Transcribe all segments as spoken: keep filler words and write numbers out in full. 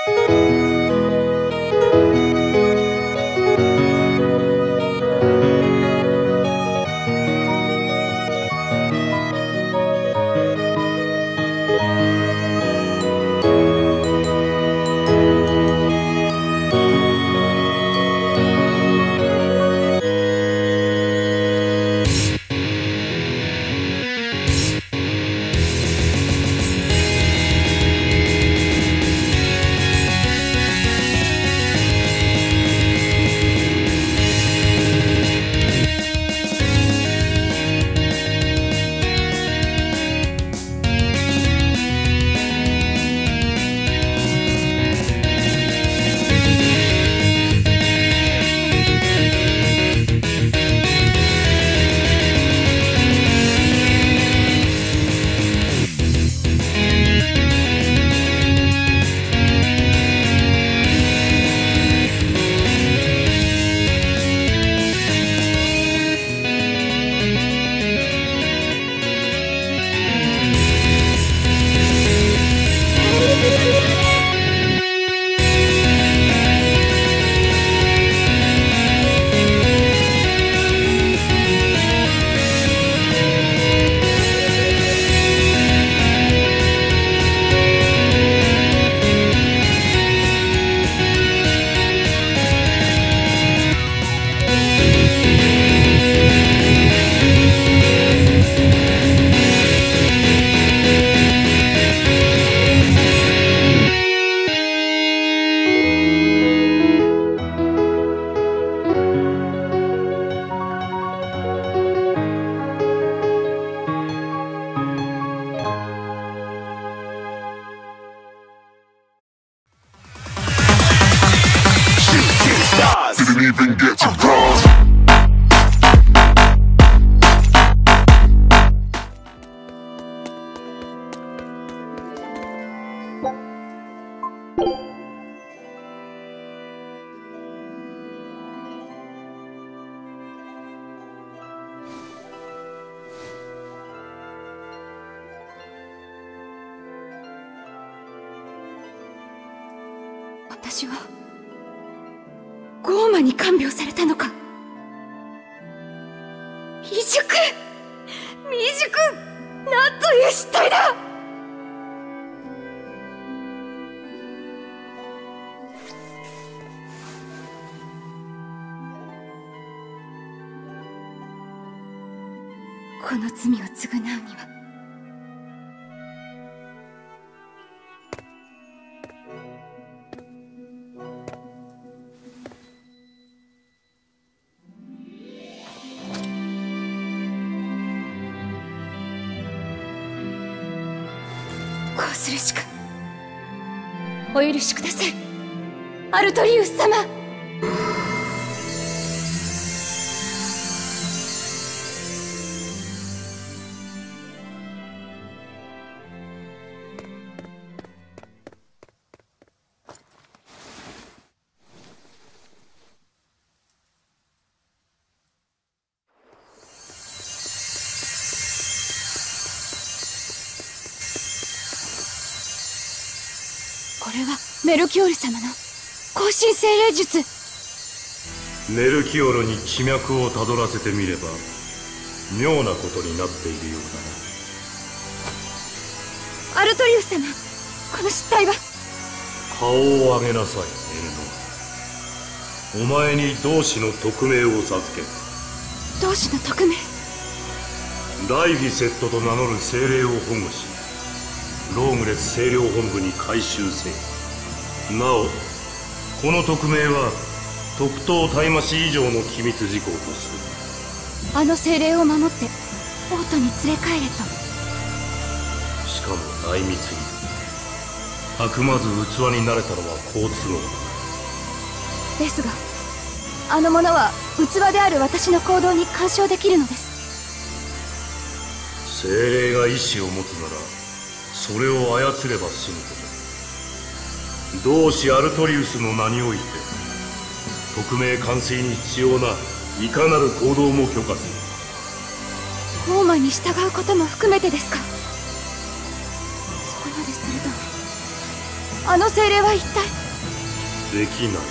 Even get to cross. 私はゴーマに看病されたのか。未熟未熟、なんという失態だ。この罪を償うにはこうするしか。お許しください、アルトリウス様。これはメルキオール様の更新精霊術。 メルキオールに気脈をたどらせてみれば妙なことになっているようアルトリウス様、この失態は。 だな。顔を上げなさい、エルノ。お前に同志の匿名を授ける。 同志の匿名。 ライフィセットと名乗る精霊を保護し、ローグレス清涼本部に回収せよ。なおこの匿名は特等タイマシ以上の機密事項とする。あの精霊を守ってオートに連れ帰れと。 しかも内密に。たくまず器になれたのは好都合ですが、あの者は器である私の行動に干渉できるのです。 精霊が意志を持つならそれを操れば済むこと。同志アルトリウスの名において匿名完遂に必要ないかなる行動も許可する。ゴーマに従うことも含めてですか。そこまでするとあの精霊は一体。 できないか。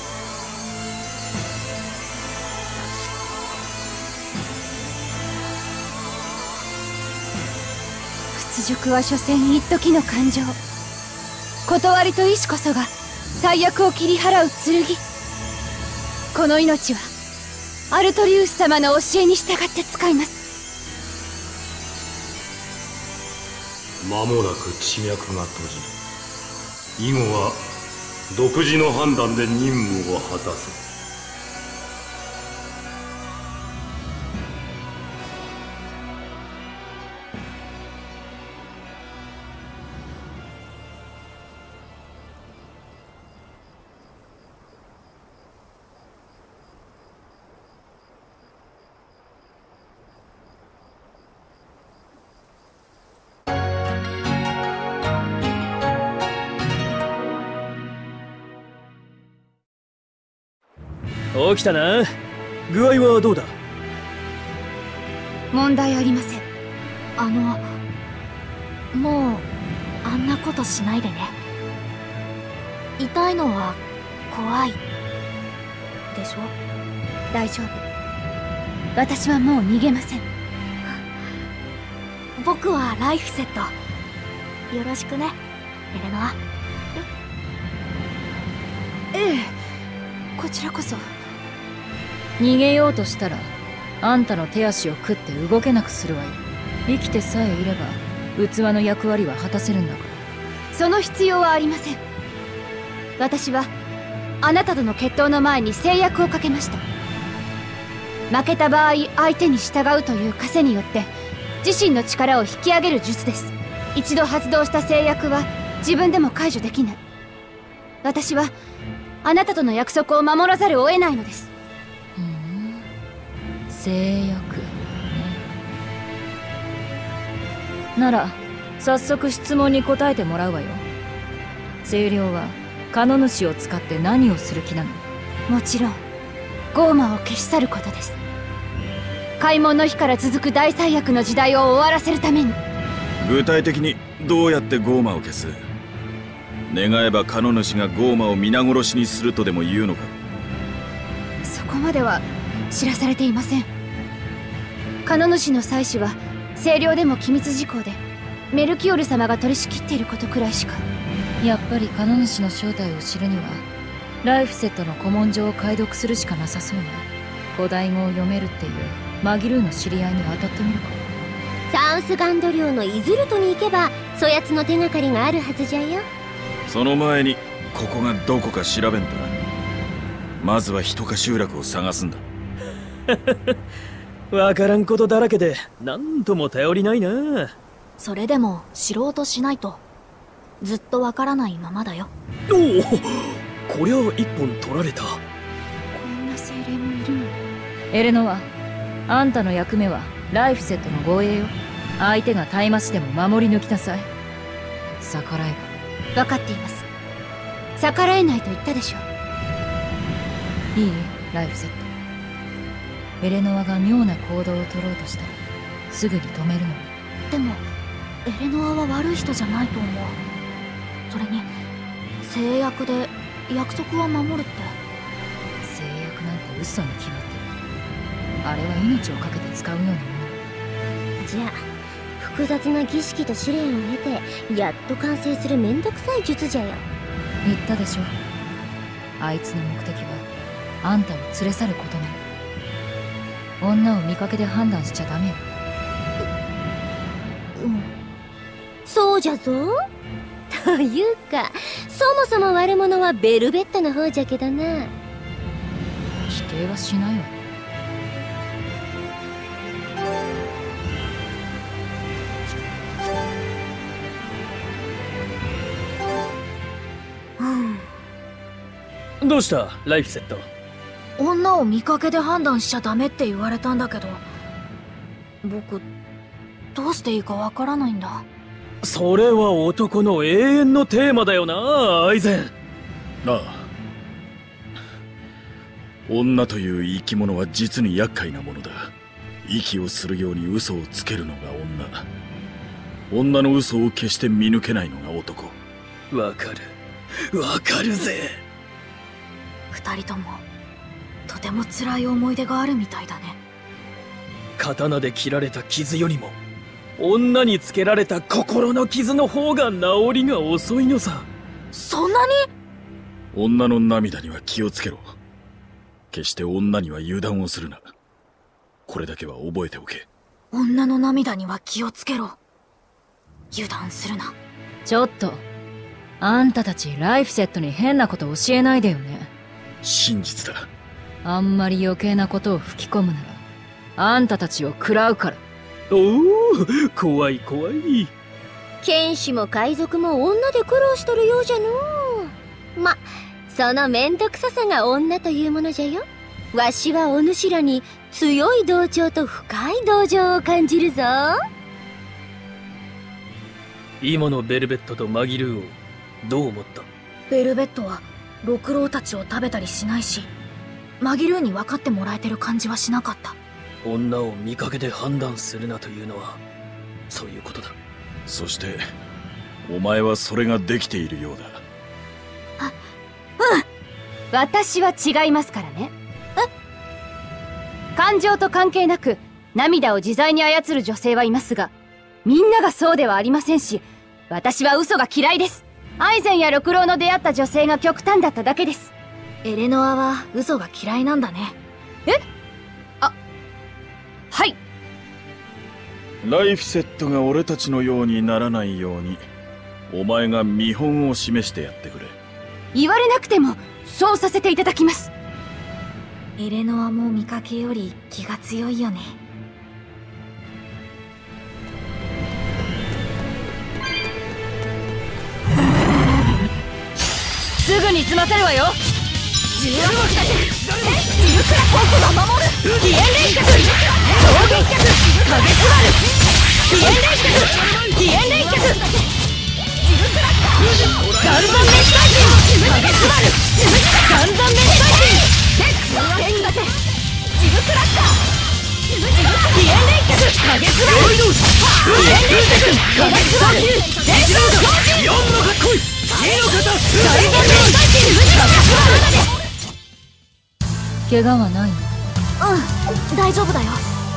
屈辱は所詮一時の感情。断りと意志こそが最悪を切り払う剣。この命はアルトリウス様の教えに従って使います。 間もなく地脈が閉じる。以後は独自の判断で任務を果たす。 起きたな。具合はどうだ？ 問題ありません。 あのもうあんなことしないでね。痛いのは怖いでしょ？ 大丈夫。私はもう逃げません。 僕はライフセット。よろしくね、エレノア。 ええ、こちらこそ。 逃げようとしたらあんたの手足を食って動けなくするわよ。生きてさえいれば器の役割は果たせるんだから。 その必要はありません。私はあなたとの決闘の前に制約をかけました。負けた場合相手に従うという枷によって自身の力を引き上げる術です。一度発動した制約は自分でも解除できない。私はあなたとの約束を守らざるを得ないのです。 ふん、制約ね。なら早速質問に答えてもらうわよ。清涼はカノ主を使って何をする気なの？ もちろんゴーマを消し去ることです。開門の日から続く大災厄の時代を終わらせるために。 具体的にどうやってゴーマを消す？願えばカノ主がゴーマを皆殺しにするとでも言うのか？ そこまでは知らされていません。カノ主の妻子は清涼でも機密事項でメルキオル様が取り仕切っていることくらいしか。 やっぱりカノ主の正体を知るにはライフセットの古文書を解読するしかなさそうね。古代語を読めるっていうマギルーの知り合いに当たってみるか。 サウスガンド領のイズルトに行けばそやつの手がかりがあるはずじゃよ。 その前にここがどこか調べんとな。まずは一か集落を探すんだ。 わからんことだらけでなんとも頼りないな。 それでも知ろうとしないとずっとわからないままだよ。 おお、こりゃ一本取られた。 こんな精霊もいるの？ エレノア、あんたの役目はライフセットの護衛よ。相手がタイマシでも守り抜きなさい。逆らえば。 分かっています。逆らえないと言ったでしょう。 いい？ライフセット。エレノアが妙な行動を取ろうとしたらすぐに止めるのよ。 でもエレノアは悪い人じゃないと思う。それに制約で約束は守るって。 制約なんて嘘に決まってる。あれは命を懸けて使うようなもの。 じゃあ複雑な儀式と試練を経てやっと完成するめんどくさい術じゃよ。 言ったでしょ。あいつの目的はあんたを連れ去ることなの。女を見かけで判断しちゃダメよ。 うん、そうじゃぞ。というかそもそも悪者はベルベットの方じゃけどな。 否定はしないわ。 どうしたライフセット？ 女を見かけで判断しちゃダメって言われたんだけど、僕どうしていいかわからないんだ。 それは男の永遠のテーマだよな、アイゼン。 ああ、女という生き物は実に厄介なものだ。息をするように嘘をつけるのが女。女の嘘を決して見抜けないのが男。 わかる。 わかるぜ。 二人ともとても辛い思い出があるみたいだね。 刀で切られた傷よりも女につけられた心の傷の方が治りが遅いのさ。 そんなに？ 女の涙には気をつけろ。決して女には油断をするな。これだけは覚えておけ。 女の涙には気をつけろ。油断するな。 ちょっとあんたたちライフセットに変なこと教えないでよね。 真実だ。 あんまり余計なことを吹き込むならあんたたちを食らうから。 おお、怖い怖い。 剣士も海賊も女で苦労しとるようじゃのう。ま、そのめんどくささが女というものじゃよ。わしはお主らに強い同調と深い同情を感じるぞ。 今のベルベットとマギルーをどう思った？ ベルベットは六郎たちを食べたりしないし、マギルーに分かってもらえてる感じはしなかった。 女を見かけで判断するなというのはそういうことだ。 そしてお前はそれができているようだ。 あ、うん。私は違いますからね。え？感情と関係なく涙を自在に操る女性はいますが、みんながそうではありませんし、私は嘘が嫌いです。アイゼンや六郎の出会った女性が極端だっただけです。 エレノアは嘘が嫌いなんだね。 え？あ、はい。 ライフセットが俺たちのようにならないように、お前が見本を示してやってくれ。 言われなくてもそうさせていただきます。 エレノアも見かけより気が強いよね。 すぐに済ませるわよ。 自分を自分から僕が守る。 飛燕連脚、衝撃脚、影すばる。飛燕連脚、飛燕連脚。ガンザンメスタイキン、影すばる。ガンザンメスタイキン。天がて、ジブクラッカー。飛燕連脚、影すばる。飛燕連脚、影すばる。全身標準。四のが来い。二の方。ガンザンメスタイキン、影すばる。 怪我はないの？ うん、大丈夫だよ。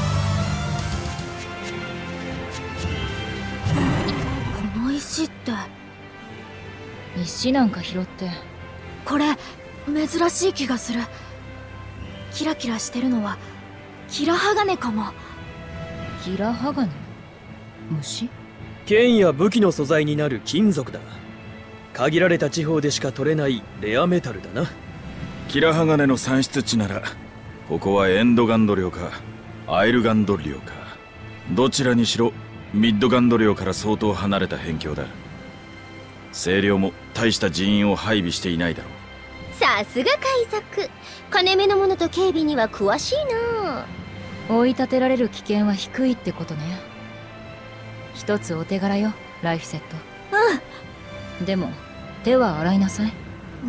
この石って。 石なんか拾って。 これ珍しい気がする。キラキラしてるのはキラハガネかも。 キラハガネ？虫？ 剣や武器の素材になる金属だ。限られた地方でしか取れないレアメタルだな。 キラハガネの産出地なら、ここはエンドガンド領かアイルガンド領か、どちらにしろミッドガンド領から相当離れた辺境だ。清涼も大した人員を配備していないだろう。 さすが海賊、金目のものと警備には詳しいな。 追い立てられる危険は低いってことね。一つお手柄よ、ライフセット。 うん。 でも手は洗いなさい。 うん。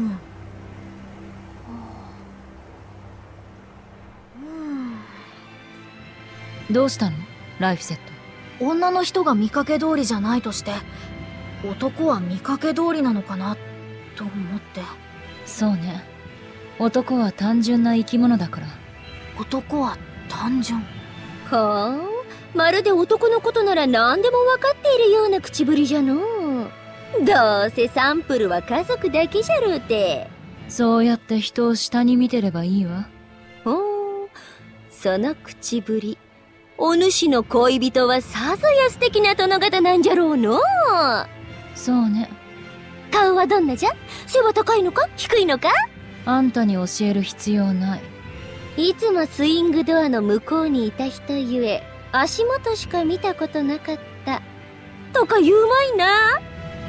どうしたのライフセット？ 女の人が見かけ通りじゃないとして、男は見かけ通りなのかなと思って。 そうね、男は単純な生き物だから。 男は単純？ はあ、まるで男のことなら何でも分かっているような口ぶりじゃのう。どうせサンプルは家族だけじゃろうて。 そうやって人を下に見てればいいわ。 ほう、その口ぶり、お主の恋人はさぞや素敵な殿方なんじゃろうの。 そうね。 顔はどんなじゃ？背は高いのか低いのか？ あんたに教える必要ない。 いつもスイングドアの向こうにいた人ゆえ、足元しか見たことなかったとか言うまいな。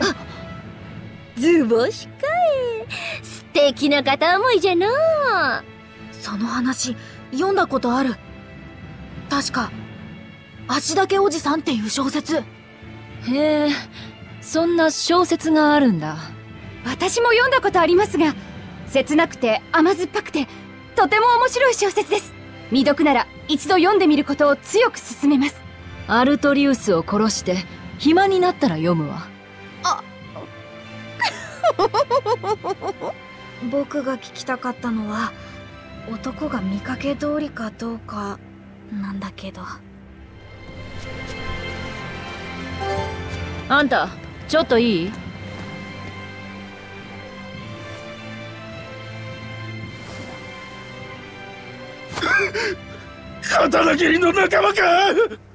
図星かい。素敵な片思いじゃのう。 その話読んだことある。確か足だけおじさんっていう小説。 へえ、そんな小説があるんだ。 私も読んだことありますが、切なくて甘酸っぱくてとても面白い小説です。未読なら一度読んでみることを強く勧めます。 アルトリウスを殺して暇になったら読むわ。 あ僕が聞きたかったのは男が見かけ通りかどうかなんだけど。 あんたちょっといい？ 刀切りの仲間か。 は？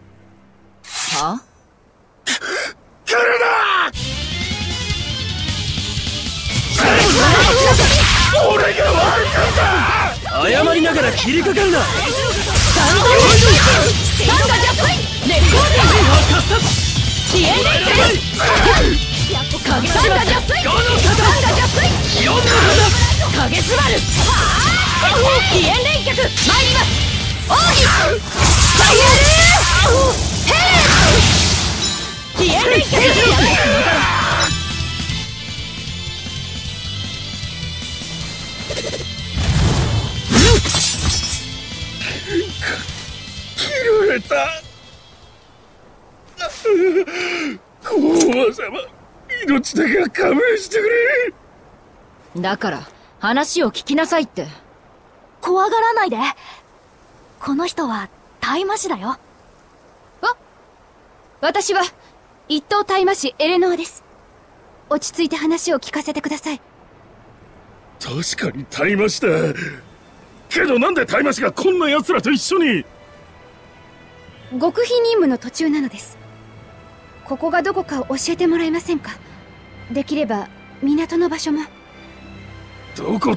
来るな！俺が悪かった。 謝りながら切りかかるな。 切られた。皇后様、命だけは勘弁してくれ。 だから話を聞きなさいって。 怖がらないで。この人は大魔師だよ。 あ、私は一等大魔師エレノアです。落ち着いて話を聞かせてください。 確かに大魔師だ。けどなんで大魔師がこんな奴らと一緒に？ 極秘任務の途中なのです。ここがどこか教えてもらえませんか？できれば港の場所も。 どこって、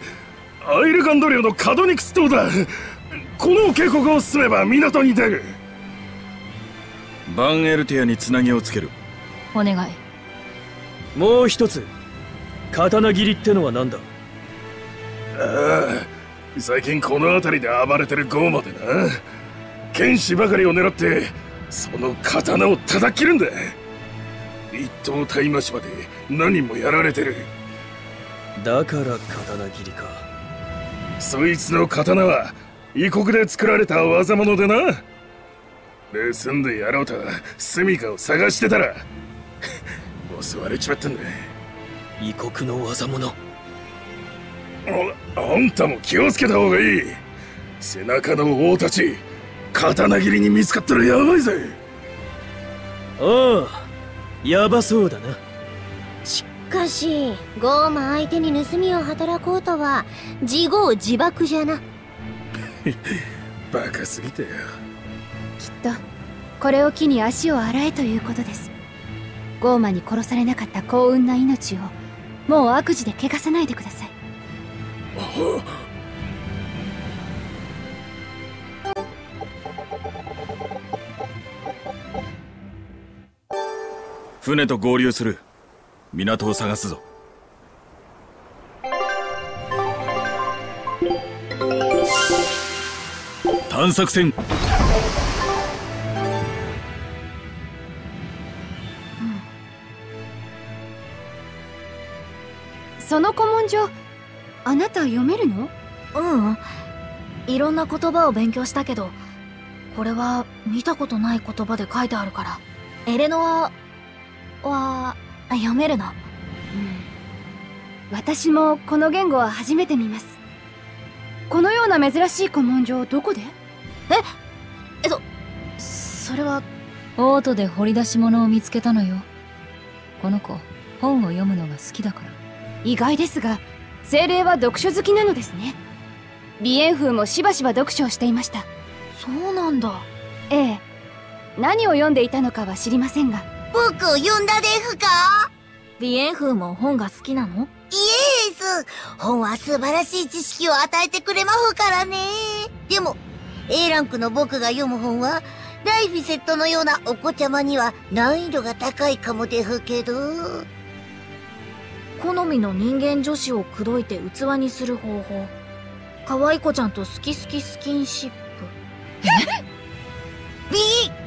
アイルガンド領のカドニクス島だ。この渓谷を進めば港に出る。バンエルティアにつなぎをつける。 お願い。 もう一つ、刀切りってのは何だ？ ああ、最近この辺りで暴れてるゴーマでな。剣士ばかりを狙ってその刀を叩き切るんだ。一等大魔師まで何人もやられてる。 だから刀切りか。 そいつの刀は異国で作られた技物でな。盗んでやろうと住処を探してたら襲われちまったんだ。 異国の技物。 あ、あんたも気をつけた方がいい。背中の王たち、刀切りに見つかったらやばいぜ。 ああ、やばそうだな。 しかしゴーマ相手に盗みを働こうとは自業自爆じゃな。 バカすぎたよ。 きっとこれを機に足を洗えということです。ゴーマに殺されなかった幸運な命をもう悪事で汚さないでください。 船と合流する。港を探すぞ。探索船。 その古文書、あなた読めるの？ ううん。いろんな言葉を勉強したけど、これは見たことない言葉で書いてあるから。エレノアは読めるの？うん。 私もこの言語は初めて見ます。このような珍しい古文書をどこで？ ええっと、それは。 オートで掘り出し物を見つけたのよ。この子、本を読むのが好きだから。 意外ですが、精霊は読書好きなのですね。鼻炎風もしばしば読書をしていました。 そうなんだ。 ええ。何を読んでいたのかは知りませんが。 僕を呼んだですか？ 鼻炎風も本が好きなの？ イエス。本は素晴らしい知識を与えてくれまほからね。でも A ランクの僕が読む本はライフィセットのようなお子ちゃまには難易度が高いかもですけど。 好みの人間女子を口説いて器にする方法。可愛い子ちゃんと好き好きスキンシップ。 えビ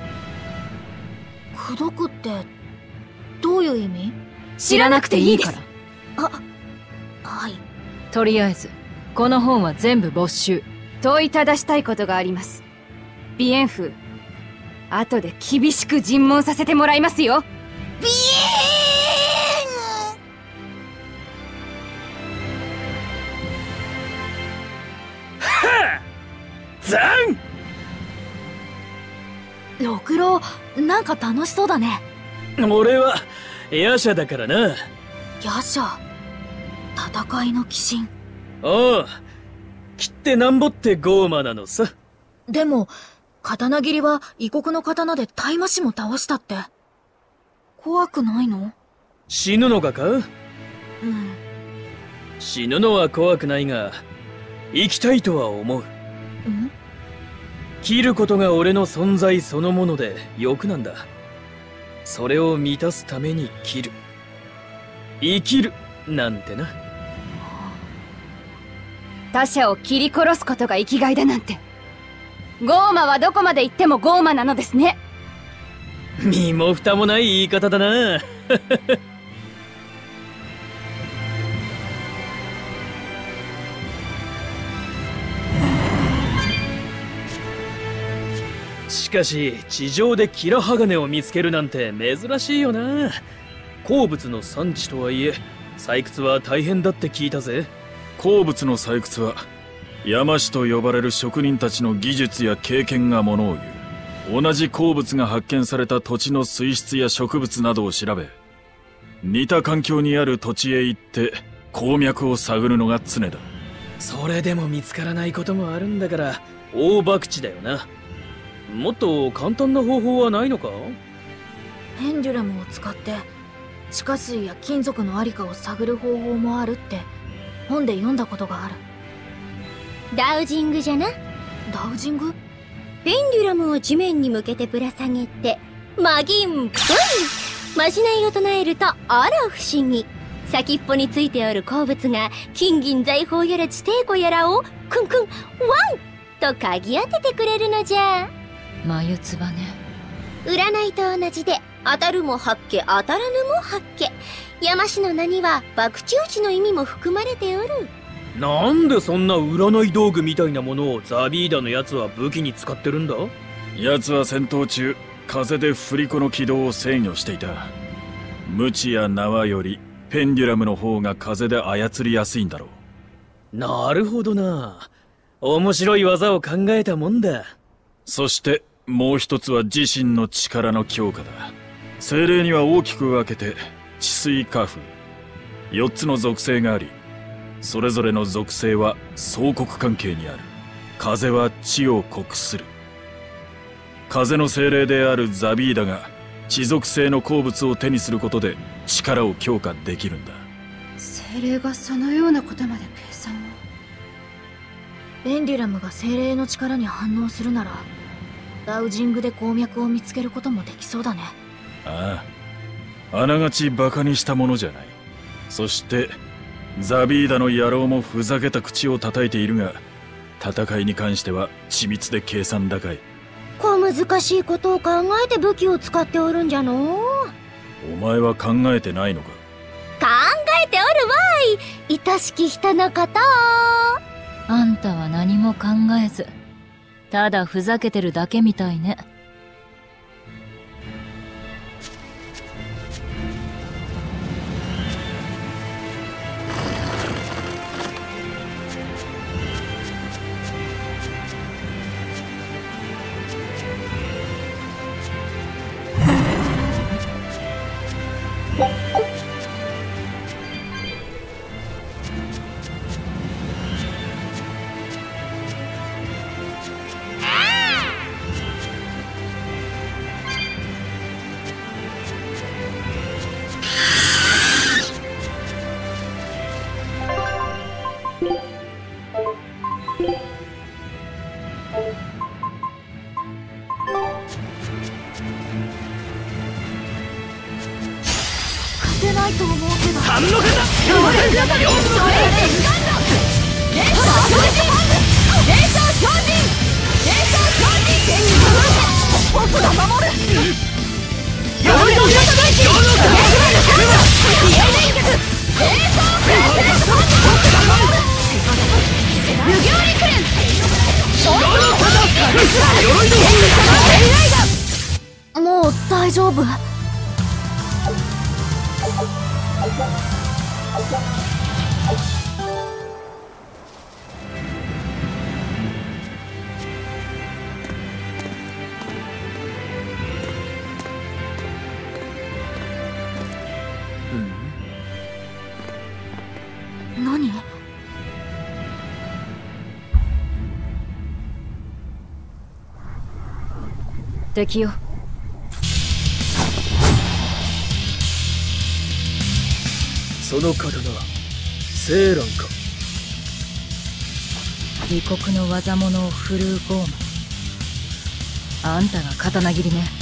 口説くってどういう意味？ 知らなくていいから。 あ、はい。 とりあえずこの本は全部没収。 問いただしたいことがあります。鼻炎風、後で厳しく尋問させてもらいますよ。 ビエーンざん。 六郎、なんか楽しそうだね。 俺は夜叉だからな。 夜叉、戦いの鬼神。 おう、切ってなんぼってゴーマなのさ。 でも刀切りは異国の刀で大魔師も倒したって。怖くないの？ 死ぬのかか？うん。死ぬのは怖くないが、生きたいとは思う。 ん？ 切ることが俺の存在そのもので欲なんだ。それを満たすために切る。生きるなんてな。 他者を切り殺すことが生きがいだなんて。ゴーマはどこまで行ってもゴーマなのですね。 身も蓋もない言い方だな。しかし地上でキラハガネを見つけるなんて珍しいよな。鉱物の産地とはいえ採掘は大変だって聞いたぜ。 鉱物の採掘は山師と呼ばれる職人たちの技術や経験がものを言う。同じ鉱物が発見された土地の水質や植物などを調べ、似た環境にある土地へ行って鉱脈を探るのが常だ。 それでも見つからないこともあるんだから大博打だよな。もっと簡単な方法はないのか？ ペンデュラムを使って地下水や金属のありかを探る方法もあるって本で読んだことがある。 ダウジングじゃな。 ダウジング？ ペンデュラムを地面に向けてぶら下げてマギンプイまじないを唱えるとあら不思議。先っぽについておる鉱物が金銀財宝やら地底湖やらをクンクンワンと嗅ぎ当ててくれるのじゃ。 眉唾ね。 占いと同じで当たるも八卦当たらぬも八卦。山師の名には博打打ちの意味も含まれておる。 なんでそんな占い道具みたいなものをザビーダのやつは武器に使ってるんだ？ 奴は戦闘中風で振り子の軌道を制御していた。ムチや縄よりペンデュラムの方が風で操りやすいんだろう。なるほどな。面白い技を考えたもんだ。 そしてもう一つは自身の力の強化だ。精霊には大きく分けて地水火風よっつの属性があり、それぞれの属性は相克関係にある。風は地を克する。風の精霊であるザビーダが地属性の鉱物を手にすることで力を強化できるんだ。 精霊がそのようなことまで計算を。 ペンデュラムが精霊の力に反応するならダウジングで鉱脈を見つけることもできそうだね。 ああ、あながちバカにしたものじゃない。そしてザビーダの野郎もふざけた口を叩いているが、戦いに関しては緻密で計算高い。 小難しいことを考えて武器を使っておるんじゃのう。 お前は考えてないのか？ 考えておるわい、愛しき人のこと。 あんたは何も考えずただふざけてるだけみたいね。 勝てないと思うけど。 三の方僕が守る。もう大丈夫。 敵よ。 その刀、セーランか。 異国の技物を振るうゴーマ。あんたが刀切りね。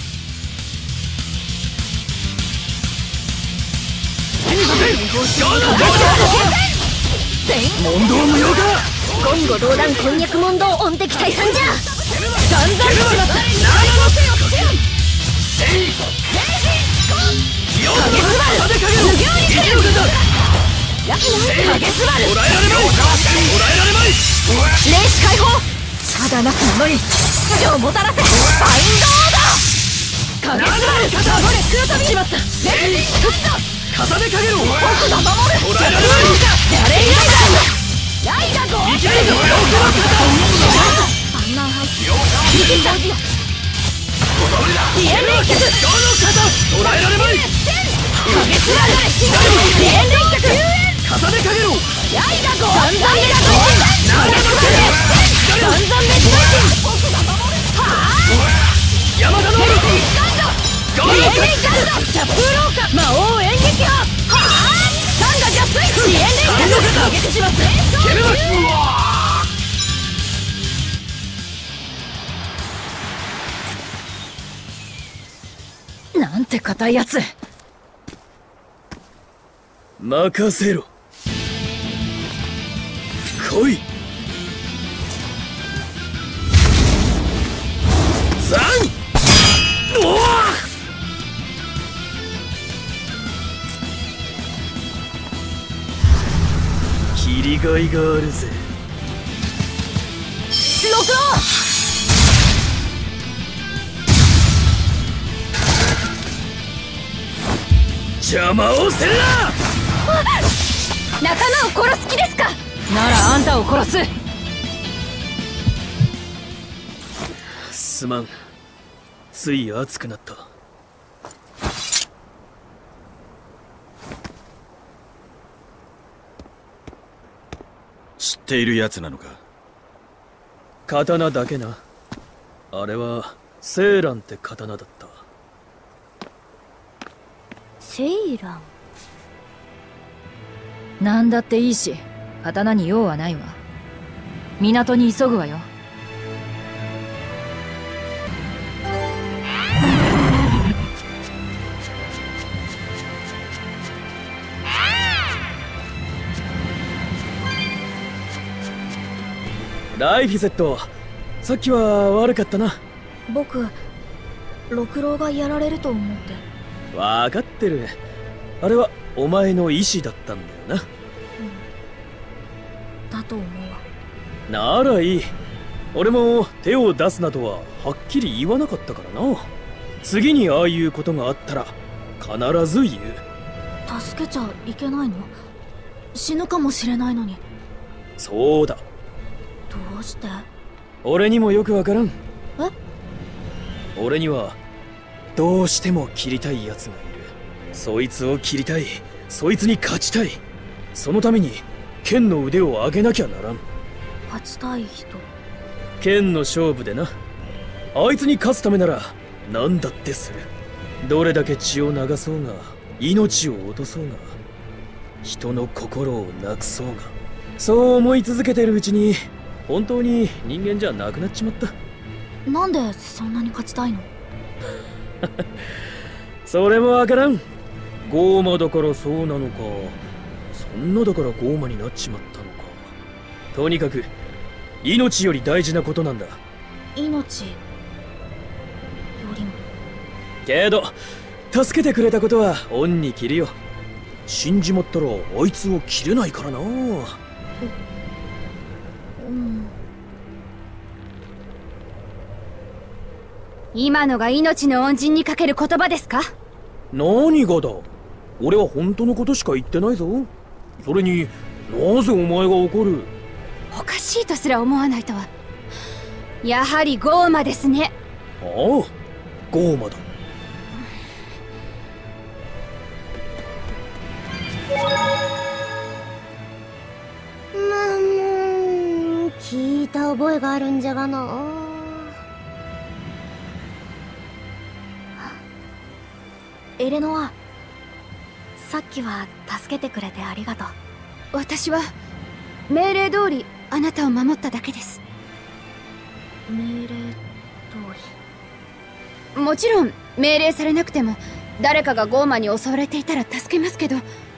問答無用か。 言語道断こんにゃく問答音敵退散じゃ。 散々しまった。霊視解放。ただなす者に秩序をもたらせ。ファインドオーダー。影すばる。守れ空飛び。しまった。 風でかけろ。 僕が守る。 捕らえられない。 やれいないだ。ライダゴー。 いけるぞ。 あんなはず。いけた。ディエン連結。 捕らえられない。 影すばる。ディエン連結。 風でかけろ。 ライダゴー。散々滅散々滅山田のゴール連結。ジャップローカ魔王演劇派。はあサンガジャスイディエン連結。上げてしまった。 攻めます。 なんて硬いやつ。 任せろ。来い。ザン。おお。切りがいがあるぜ。 六郎。 邪魔をせんな。 仲間を殺す気ですか。 ならあんたを殺す。 すまん。つい熱くなった。 知っているやつなのか。 刀だけな。あれはセーランって刀だった。 セイラン。 なんだっていいし刀に用はないわ。港に急ぐわよ。 ライフィゼット、さっきは悪かったな。 僕六郎がやられると思って。 わかってる。あれはお前の意志だったんだよな。だと思うわ。 ならいい。俺も手を出すなとははっきり言わなかったからな。次にああいうことがあったら必ず言う。 助けちゃいけないの？死ぬかもしれないのに。 そうだ。 どうして？ 俺にもよくわからん。 え？ 俺にはどうしても切りたいやつがいる。そいつを切りたい。そいつに勝ちたい。そのために剣の腕を上げなきゃならん。 勝ちたい人。 剣の勝負でな。あいつに勝つためなら何だってする。どれだけ血を流そうが、命を落とそうが、人の心をなくそうが、そう思い続けてるうちに本当に人間じゃなくなっちまった。 なんでそんなに勝ちたいの？ それもわからん。ゴーマだからそうなのか、そんなだからゴーマになっちまったのか。とにかく命より大事なことなんだ。 命よりも。 けど助けてくれたことは恩に着るよ。死んじまったらあいつを切れないからな。 うん。 今のが命の恩人にかける言葉ですか？ 何がだ。俺は本当のことしか言ってないぞ。それになぜお前が怒る？ おかしいとすら思わないとは。やはりゴーマですね。 ああ、ゴーマだ。 うん、聞いた覚えがあるんじゃがな。 エレノア、さっきは助けてくれてありがとう。 私は命令通りあなたを守っただけです。 命令通り。もちろん命令されなくても誰かがゴーマに襲われていたら助けますけど。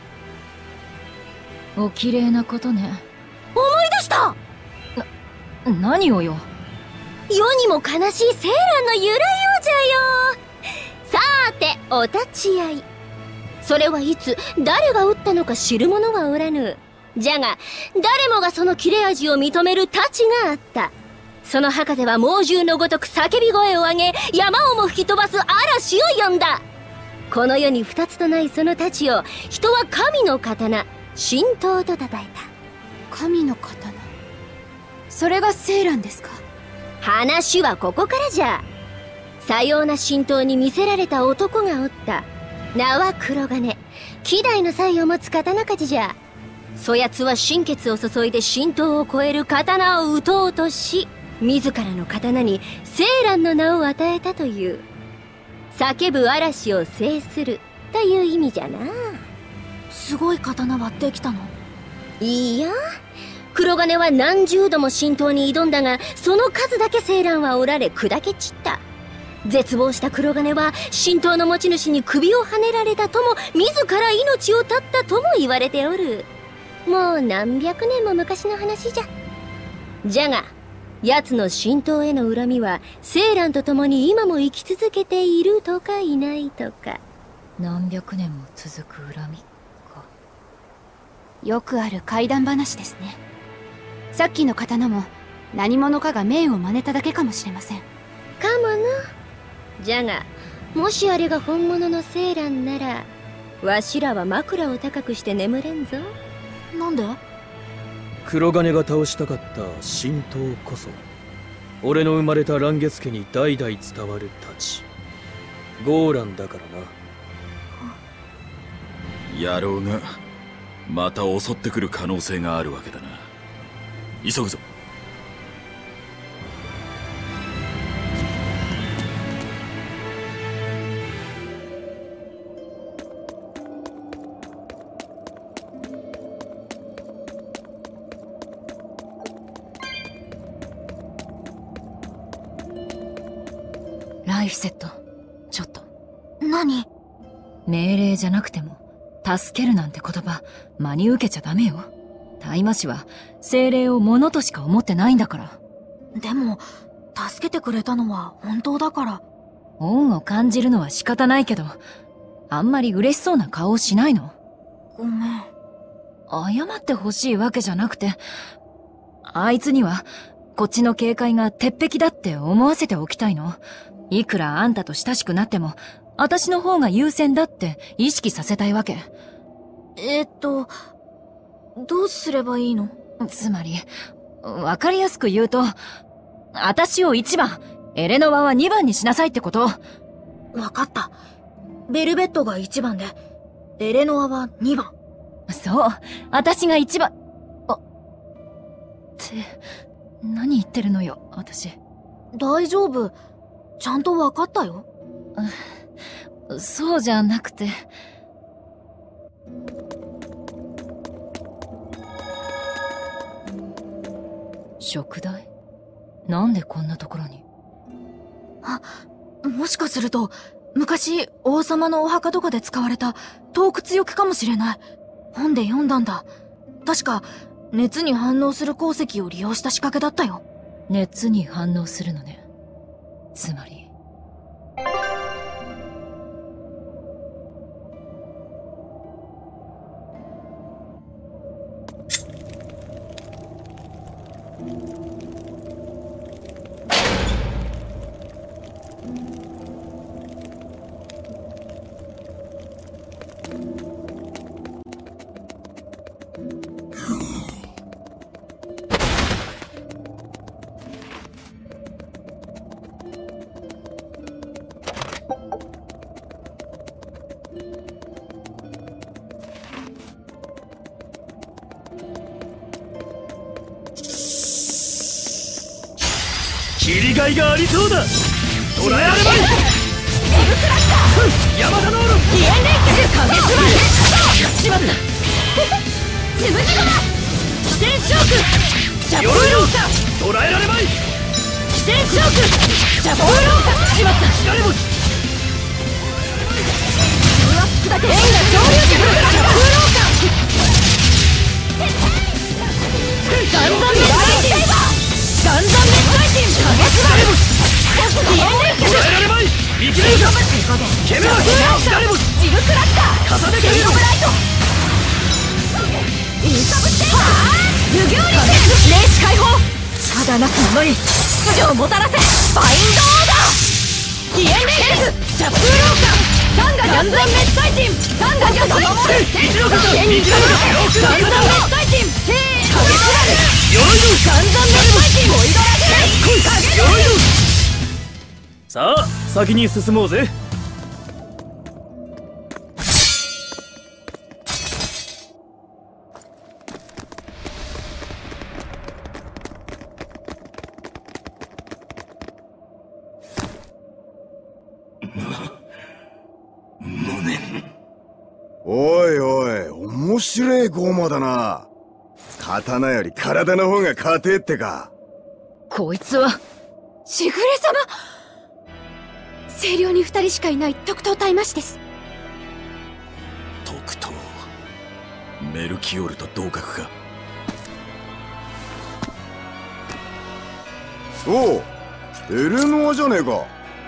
お綺麗なことね。 思い出した。 な、何をよ。 世にも悲しいセーランの由来をじゃよ。さーて、お立ち会い。それはいつ誰が撃ったのか知る者はおらぬ。じゃが誰もがその切れ味を認める太刀があった。その博士は猛獣のごとく叫び声を上げ、山をも吹き飛ばす嵐を呼んだ。この世に二つとないその太刀を人は神の刀神刀と称えた。 神の刀、それがセーランですか。 話はここからじゃ。さような神刀に魅せられた男がおった。名は黒金、希代の才を持つ刀鍛冶じゃ。そやつは心血を注いで神刀を超える刀を撃とうとし、自らの刀にセーランの名を与えたという。叫ぶ嵐を制するという意味じゃな。 すごい刀はできたの？ いいや、黒金は何十度も神刀に挑んだが、その数だけセーランはおられ砕け散った。絶望した黒金は神刀の持ち主に首をはねられたとも、自ら命を絶ったとも言われておる。もう何百年も昔の話じゃ。じゃが奴の神刀への恨みはセーランと共に今も生き続けているとかいないとか。 何百年も続く恨みか。 よくある怪談話ですね。さっきの刀も何者かが命を真似ただけかもしれません。 かもな。じゃがもしあれが本物のセーランなら、わしらは枕を高くして眠れんぞ。 なんで？ 黒金が倒したかった神刀こそ、俺の生まれた嵐月家に代々伝わる太刀ゴーランだからな。 野郎がまた襲ってくる可能性があるわけだな。急ぐぞ。 ライフセット、ちょっと。 何？ 命令じゃなくても助けるなんて言葉真に受けちゃダメよ。大魔師は精霊をものとしか思ってないんだから。 でも助けてくれたのは本当だから。 恩を感じるのは仕方ないけど、あんまり嬉しそうな顔をしないの。 ごめん。 謝ってほしいわけじゃなくて、あいつにはこっちの警戒が鉄壁だって思わせておきたいの。いくらあんたと親しくなっても私の方が優先だって意識させたいわけ。 えー、っとどうすればいいの？ つまりわかりやすく言うと、私をいちばん、エレノアはにばんにしなさいってこと。 わかった。ベルベットがいちばんでエレノアはにばん。 そう、私がいちばん。あって何言ってるのよ、私。 大丈夫、ちゃんとわかったよ。 そうじゃなくて。食材？なんでこんなところに？ あ、もしかすると昔王様のお墓とかで使われた洞窟浴かもしれない。本で読んだんだ。確か熱に反応する鉱石を利用した仕掛けだったよ。 熱に反応するのね。つまり切りがいがありそうだ。捕らえられまい。 山田ノール飛燕連結影スマイルしまったつむじだ。 飛天ショークシャボーローカ捕らえられまい。 飛天ショークシャボーローカしまった左星円が上流ジェブシャボーローカガンザンメッサイティンガンザンメッサイティン影スマイル飛燕連結捕らえられまい。生きれるかケメラ左星ジグクラッカー重ねてシェイドブライトインサブステー無行力霊視解放ただなす者に秩序をもたらせバインドオーダー飛燕連結シャプーローカサンガガンザンメッサイティンサンガガンザンメッサイティン一の方ガンザンメッサイティン影クラル鎧のガンザンメッサイティンボイドラグ鎧のさあ先に進もうぜ。 おいおい、面白いゴーマだな。刀より体の方が硬えってか。 こいつはしぐれ様。清涼に二人しかいない特等隊魔師です。 特等メルキオールと同格か。 おう、エレノアじゃねえか。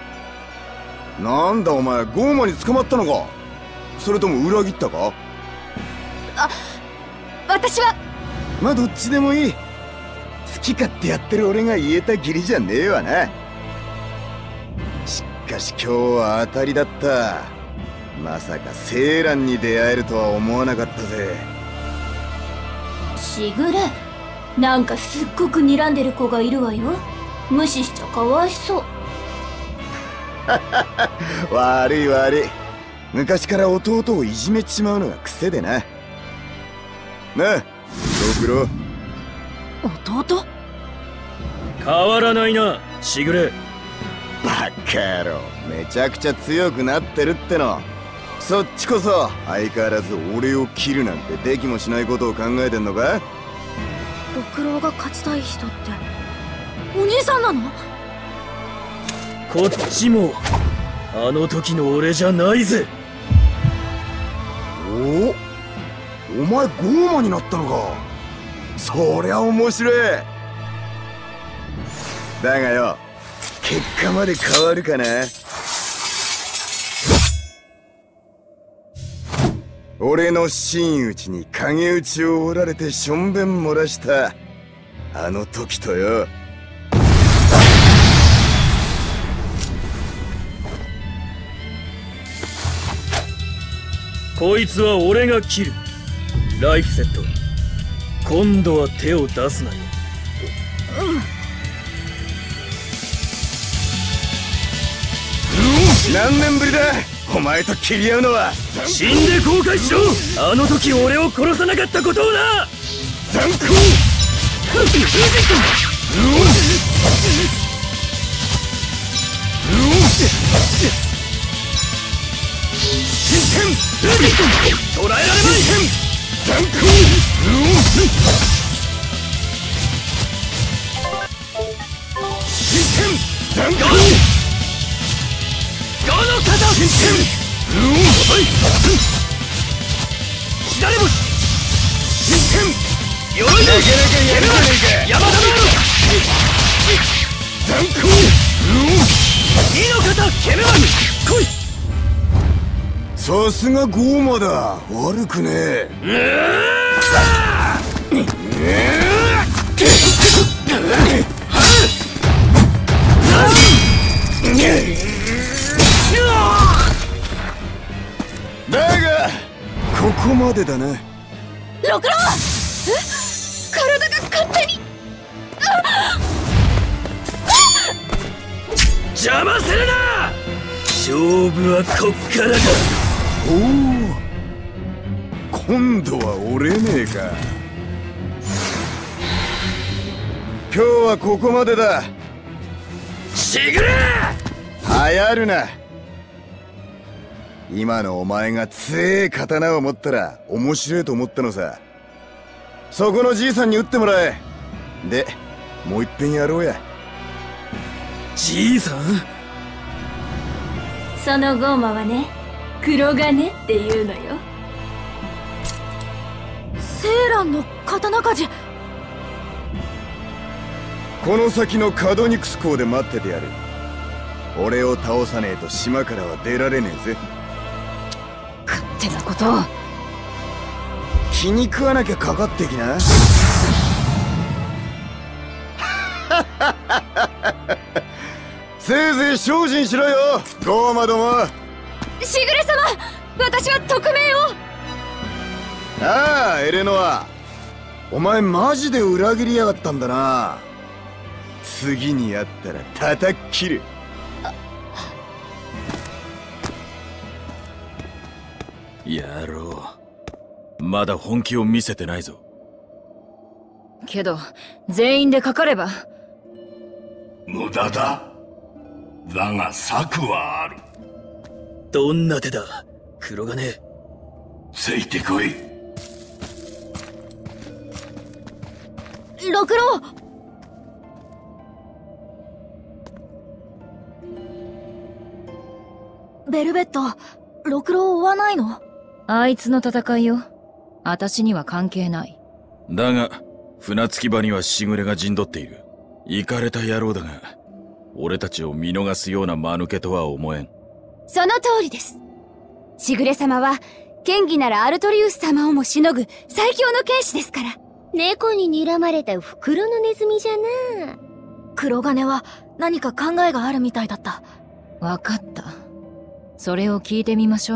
なんだお前、ゴーマに捕まったのか、それとも裏切ったか。 あ、私はまあどっちでもいい。好き勝手やってる俺が言えた義理じゃねえわな。しかし今日は当たりだった。まさかセイランに出会えるとは思わなかったぜ。 しぐれ、なんかすっごく睨んでる子がいるわよ。無視しちゃかわいそう。 悪い悪い、昔から弟をいじめちまうのが癖でな。なあドクロ。 弟？ 変わらないなしぐれ。 バカ野郎、めちゃくちゃ強くなってるっての。そっちこそ相変わらず俺を切るなんてできもしないことを考えてんのか。 六郎が勝ちたい人ってお兄さんなの？ こっちもあの時の俺じゃないぜ。 おお、お前ゴーマになったのか。そりゃ面白い。だがよ、結果まで変わるかな。俺の真打ちに影打ちを折られてしょんべん漏らしたあの時とよ。 こいつは俺が切る。ライフセット、今度は手を出すなよ。 うん、何年ぶりだお前と切り合うのは。 死んで後悔しろ、あの時俺を殺さなかったことをな。 残酷。 捕らえられまい。 残酷。残酷。 ガの肩。左星。鎧の山田の残酷。 二の肩ケメマン来い。 さすがゴーマだ、悪くねえ。だがここまでだな。 六郎！え？体が勝手に。 邪魔するな。勝負はこっからだ。 おお、今度は折れねえか。今日はここまでだ。 しぐれ！ 流行るな。 今のお前が強え刀を持ったら面白いと思ったのさ。そこのじいさんに撃ってもらえ。でもう一遍やろうや。 じいさん？ そのゴーマはね、黒金っていうのよ。 セーランの刀鍛冶。 この先のカドニクス港で待っててやる。俺を倒さねえと島からは出られねえぜ。 勝手なことを。 気に食わなきゃかかってきな。せいぜい精進しろよ、ゴーマども。 しぐれ様、私は匿名を。 ああ、エレノア、お前マジで裏切りやがったんだな。次に会ったら叩き切る。 野郎、まだ本気を見せてないぞ。 けど全員でかかれば。 無駄だ。だが策はある。 どんな手だ、黒金。 ついてこい。 六郎。ベルベット、六郎追わないの？ あいつの戦いよ。私には関係ない。 だが船着き場にはしぐれが陣取っている。イカれた野郎だが、俺たちを見逃すような間抜けとは思えん。 その通りです。しぐれ様は剣技ならアルトリウス様をもしのぐ最強の剣士ですから。 猫に睨まれた袋のネズミじゃな。 黒金は何か考えがあるみたいだった。 わかった。それを聞いてみましょう。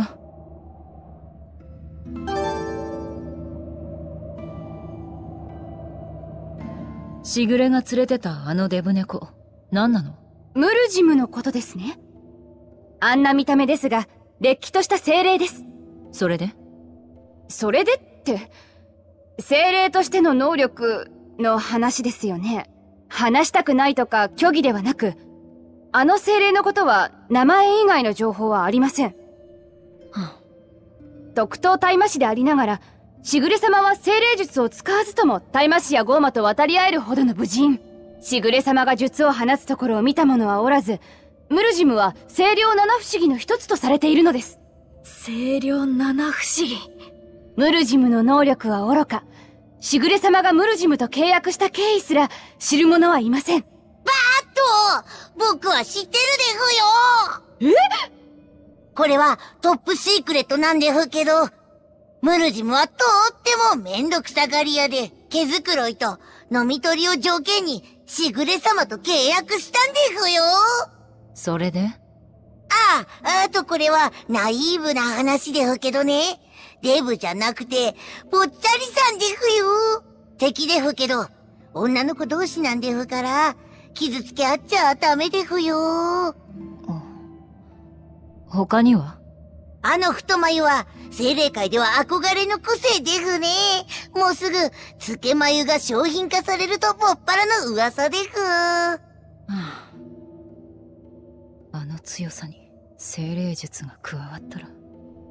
しぐれが連れてたあのデブ猫、何なの？ ムルジムのことですね。あんな見た目ですが、れっきとした精霊です。 それで？ それでって、精霊としての能力の話ですよね。話したくないとか虚偽ではなく、あの精霊のことは名前以外の情報はありません。特等大魔師でありながら、しぐれ様は精霊術を使わずとも大魔師やゴーマと渡り合えるほどの武人。しぐれ様が術を放つところを見た者はおらず、ムルジムは清涼七不思議の一つとされているのです。 清涼七不思議。 ムルジムの能力は愚か、しぐれ様がムルジムと契約した経緯すら知る者はいません。 バーッと僕は知ってるでふよ。 え？ これはトップシークレットなんでふけど、ムルジムはとってもめんどくさがり屋で、毛づくろいと飲み取りを条件にしぐれ様と契約したんでふよ。 それで？ ああ、あとこれはナイーブな話でふけどね。デブじゃなくて、ぽっちゃりさんでふよ。敵でふけど、女の子同士なんでふから、傷つけ合っちゃダメでふよ。 他には？ あの太眉は、精霊界では憧れの個性でふね。もうすぐ、つけ眉が商品化されるとぼっぱらの噂でふ。はあ、あの強さに精霊術が加わったら。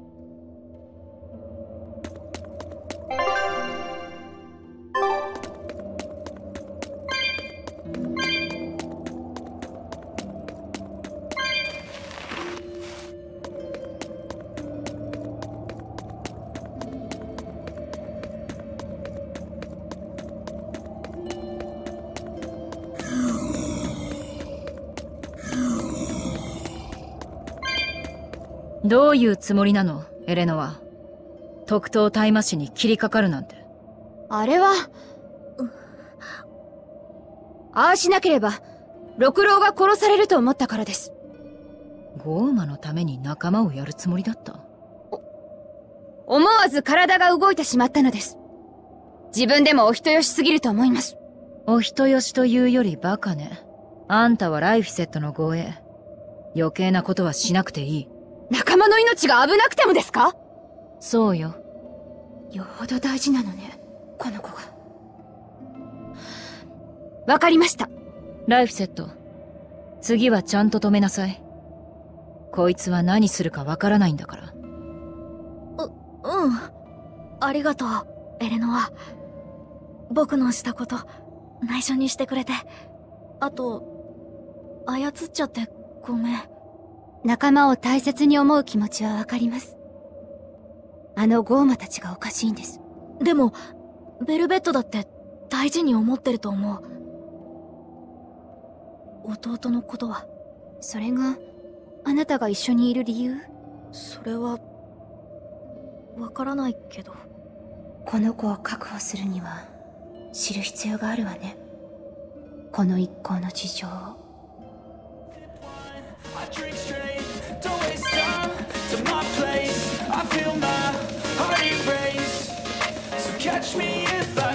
どういうつもりなの、エレノア。特等大魔師に切りかかるなんて。 あれは、ああしなければ六郎が殺されると思ったからです。 ゴーマのために仲間をやるつもりだった？ 思わず体が動いてしまったのです。自分でもお人よしすぎると思います。 お人よしというよりバカね。あんたはライフィセットの護衛。余計なことはしなくていい。 仲間の命が危なくてもですか？ そうよ。 よほど大事なのね、この子が。わかりました。 ライフセット、次はちゃんと止めなさい。 こいつは何するかわからないんだから。 う、うん。ありがとう、エレノア。僕のしたこと、内緒にしてくれて。あと、操っちゃってごめん。 仲間を大切に思う気持ちはわかります。あのゴーマたちがおかしいんです。 でも、ベルベットだって大事に思ってると思う。弟のことは。 それが、あなたが一緒にいる理由？ それは、わからないけど。 この子を確保するには、知る必要があるわね。この一行の事情を。 Catch me if I